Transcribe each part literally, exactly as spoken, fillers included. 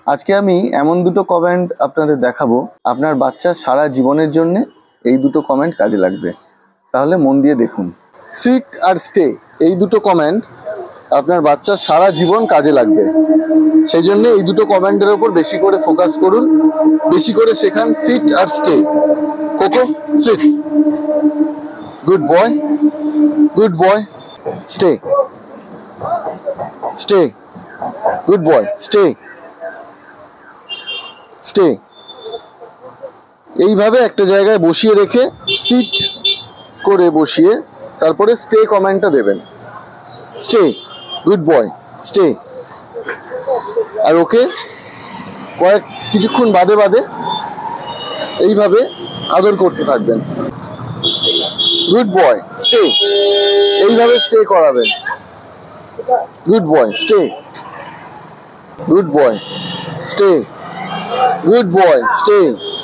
আজকে আমি এমন দুটো কমেন্ট আপনাদের দেখাবো, আপনার বাচ্চার সারা জীবনের জন্য এই দুটো কমেন্ট কাজে লাগবে। তাহলে মন দিয়ে দেখুন। সিট আর স্টে, এই দুটো কমেন্ট আপনার বাচ্চার সারা জীবন কাজে লাগবে। সেই জন্য এই দুটো কমেন্টের ওপর বেশি করে ফোকাস করুন, বেশি করে শেখান সিট আর stay. Coco, sit, good boy, good boy, stay, stay, good boy, stay, stay. এইভাবে একটা জায়গায় বসিয়ে রেখে সিট করে বসিয়ে তারপরে স্টে কমেন্টটা দেবেন। Stay, good boy, stay. আর ওকে কয়েক কিছুক্ষণ বাদে বাদে এইভাবে আদর করতে থাকবেন। গুড বয়, স্টে, এইভাবে স্টে করাবেন। Good boy, stay, good boy, stay, good boy, stay,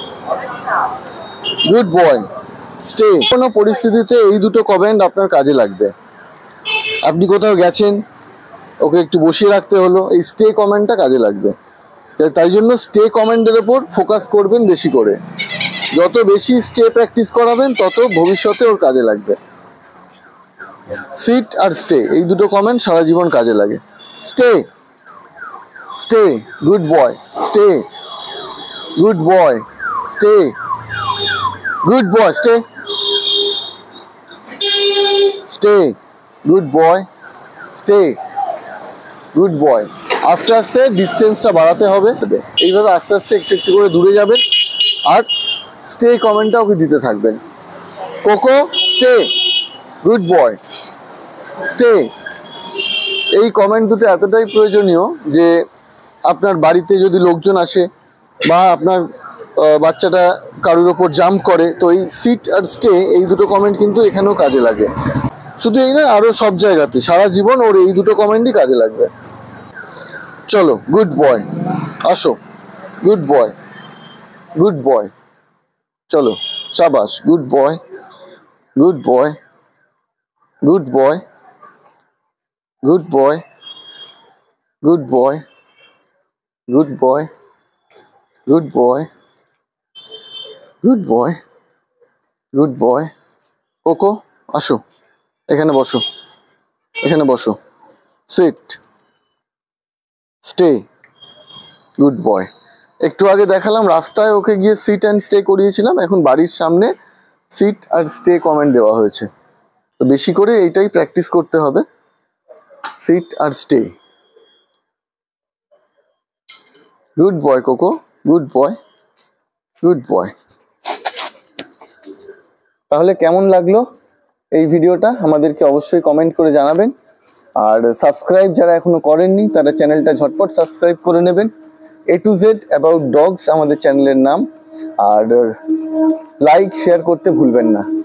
good boy, stay. কোনো পরিস্থিতিতে এই দুটো কমেন্ট আপনার কাজে লাগবে। আপনি কোথাও গেছেন, ওকে একটু বসিয়ে রাখতে হলো, এই স্টে কমেন্টটা কাজে লাগবে। তাই জন্য স্টে কমেন্টের ওপর ফোকাস করবেন বেশি করে। যত বেশি স্টে প্র্যাকটিস করাবেন তত ভবিষ্যতে ওর কাজে লাগবে। সিট আর স্টে, এই দুটো কমেন্ট সারা জীবন কাজে লাগে। Stay, stay, good boy, stay, good boy, stay, good boy, stay, stay, good boy, stay, good boy. আস্তে আস্তে ডিস্টেন্সটা বাড়াতে হবে। এইভাবে আস্তে আস্তে একটু একটু করে দূরে যাবেন আর স্টে কমেন্টটা ওকে দিতে থাকবেন। Coco, stay, good boy, stay. এই কমেন্ট দুটো এতটাই প্রয়োজনীয় যে আপনার বাড়িতে যদি লোকজন আসে বা আপনার বাচ্চাটা কারোর ওপর জাম্প করে, তো এই সিট আর স্টে, এই দুটো কমেন্ট কিন্তু এখানেও কাজে লাগে। শুধু এই নয়, আরও সব জায়গাতে সারা জীবন ওর এই দুটো কমেন্টই কাজে লাগবে। চলো, গুড বয়, আসো, গুড বয়, গুড বয়, চলো, শাবাশ, good boy, good boy, good boy, good boy, good boy, good boy, good boy, good boy, good boy. Coco, আসো, এখানে বসো, এখানে বসো, সিট, স্টে, গুড বয়। একটু আগে দেখালাম রাস্তায় ওকে গিয়ে সিট অ্যান্ড স্টে করিয়েছিলাম, এখন বাড়ির সামনে সিট আর স্টে কমেন্ট দেওয়া হয়েছে। তো বেশি করে এইটাই প্র্যাকটিস করতে হবে, সিট আর stay. Good boy Coco, good boy, good boy. তাহলে কেমন লাগলো এই ভিডিওটা আমাদেরকে অবশ্যই কমেন্ট করে জানাবেন। আর সাবস্ক্রাইব যারা এখনো করেননি তারা চ্যানেলটা ঝটপট সাবস্ক্রাইব করে নেবেন। A to Z about dogs আমাদের চ্যানেলের নাম। আর লাইক শেয়ার করতে ভুলবেন না।